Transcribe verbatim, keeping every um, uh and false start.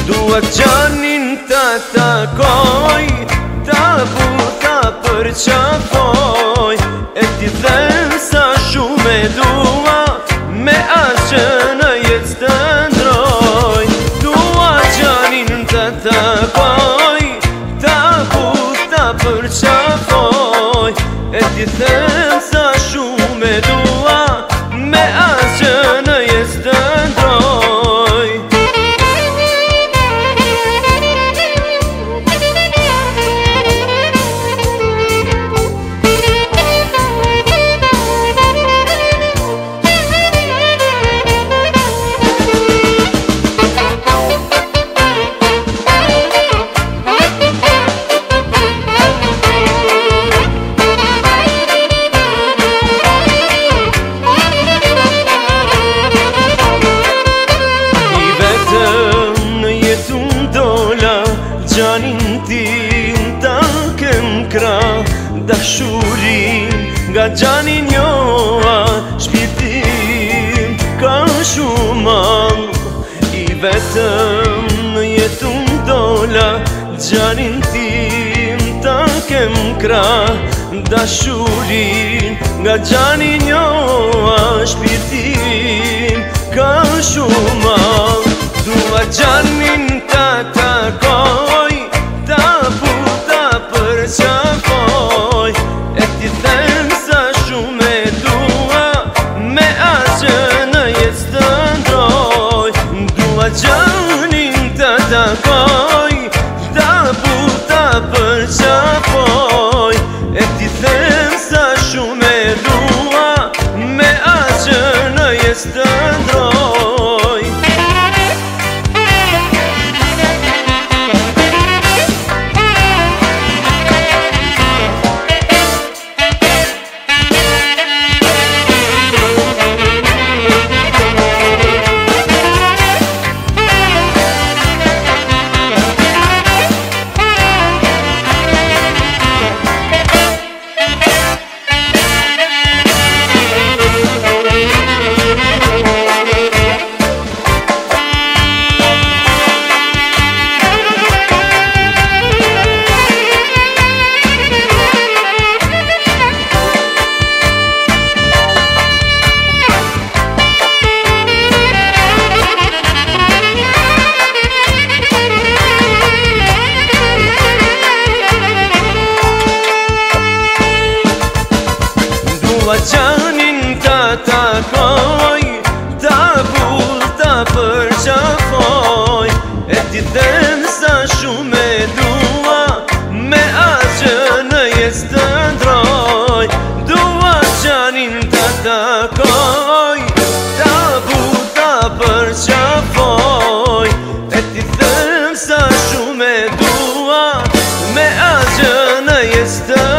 Dua gjanin ta takoj, ta buta përqafoj, e ti them sa shumë e dua, me asë në jetë të ndroj. Dua gjanin ta takoj, ta buta përqafoj, e ti them sa shumë e dua, me asë në jetë të ndroj. Gjanin tim ta kem kra, dashurin nga gjanin joa, shpirtin ka shumam. I vetëm në jetun dola, gjanin tim ta kem kra, dashurin nga gjanin joa, shpirtin ka shumam. Dua gjanin ta takoj, ta buta përqafoj, e ti them sa shumë e dua, me asë në jetë të ndroj. Dua gjanin ta takoj, ta buta përqafoj, e ti them sa shumë e dua, me asë në jetë të ndroj. Dua gjanin ta takoj, ta buta përqafoj, e ti them sa shumë e dua, me asë në jetë të ndroj. Dua gjanin ta takoj, ta buta përqafoj, e ti them sa shumë e dua, me asë në jetë të ndroj.